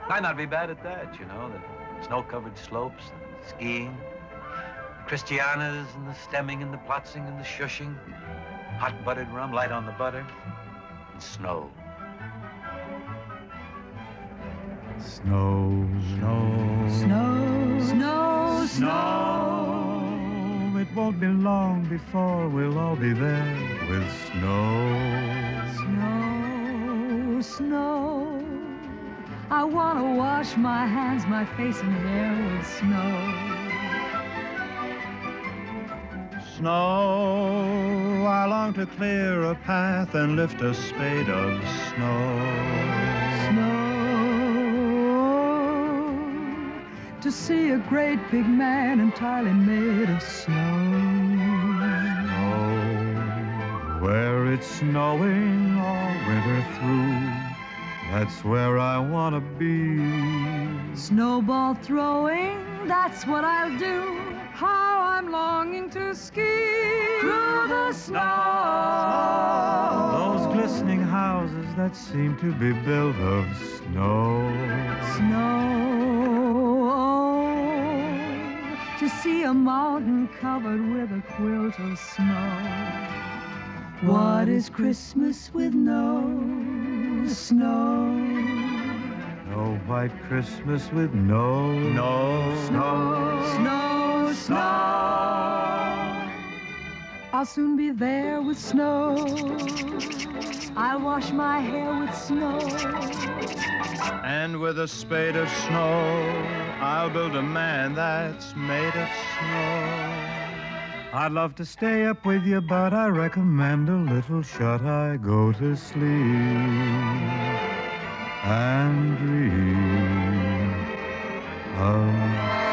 Might not be bad at that, you know, the snow-covered slopes, the skiing, Christianas and the stemming and the plotzing and the shushing, hot buttered rum, light on the butter, and snow. Snow, snow, Snow, snow, snow. It won't be long before we'll all be there with snow. snow, snow. I want to wash my hands, my face and hair with snow. Snow, I long to clear a path and lift a spade of snow. Snow, to see a great big man entirely made of snow. Snow, where it's snowing all winter through, that's where I want to be. Snowball throwing, that's what I'll do. How I'm longing to ski through the snow. Those glistening houses that seem to be built of snow. Snow, oh, to see a mountain covered with a quilt of snow. What is Christmas with no snow? No white Christmas with no Snow, snow, snow. I'll soon be there with snow. I'll wash my hair with snow. And with a spade of snow, I'll build a man that's made of snow. I'd love to stay up with you, but I recommend a little shut-eye. Go to sleep and dream of